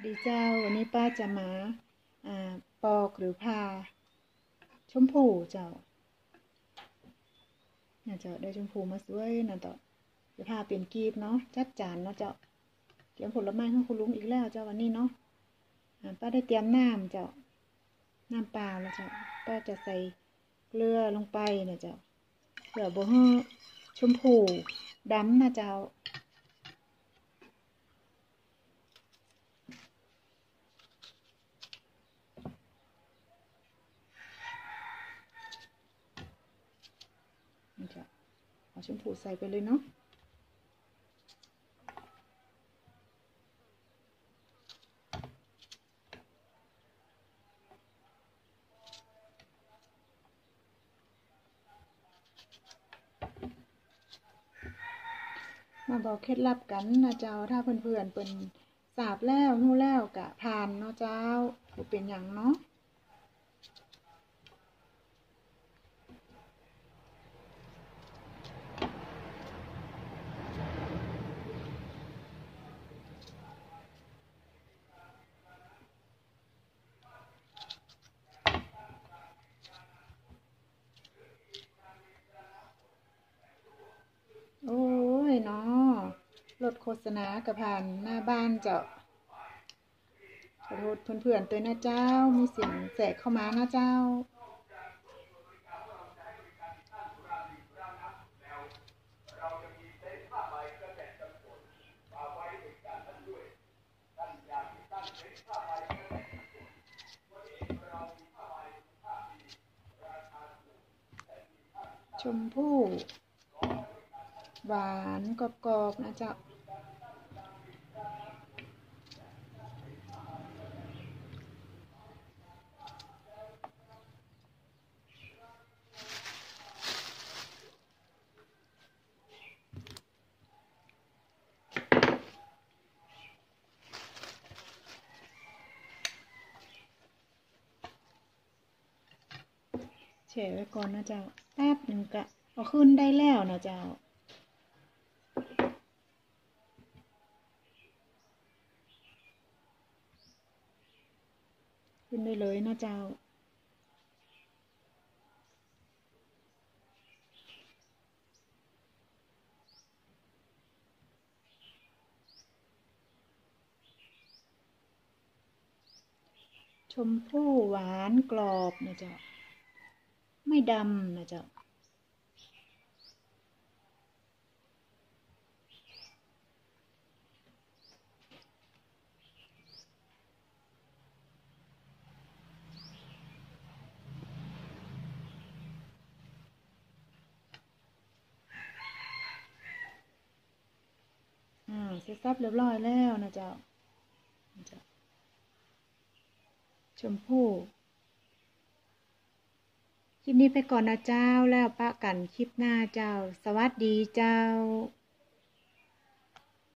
สวัสดีเจ้าวันนี้ป้าจะมาปอกหรือผ่าชมพูเจ้าน่าจะได้ชมพูมาสวยนะต่อจะผ่าเป็นกีบเนาะจัดจานเนาะเจ้าเตรียมผลไม้ให้คุณลุงอีกแล้วเจ้าวันนี้เนาะป้าได้เตรียมน้ำเจ้าน้ำเปล่าแล้วเจ้าป้าจะใส่เกลือลงไปนะเจ้าเพื่อบ่ให้ชมพูดำนะเจ้าเอาชมพูใส่ไปเลยเนาะมาบอกเคล็ดลับกันนะเจ้าถ้าเพื่อนๆเป็นสาบแล้วหู้แล้วกะผ่านเนาะเจ้าเป็นอย่างเนาะโอ้ยเนาะรถโฆษณากับผ่านหน้าบ้านเจ้าขอโทษเพื่อนๆตัวนะเจ้ามีเสียงแสกเข้ามานะเจ้าชมพู่หวานกรอบๆนะเจ้าแช่ไว้ก่อนนะเจ้าแป๊บหนึ่งกะเอาขึ้นได้แล้วนะเจ้าขึ้นได้เลยนะเจ้าชมพู่หวานกรอบนะเจ้าไม่ดำนะเจ้าเสร็จสับเรียบร้อยแล้วนะเจ้าชมพู่คลิปนี้ไปก่อนนะเจ้าแล้วปะกันคลิปหน้าเจ้าสวัสดีเจ้า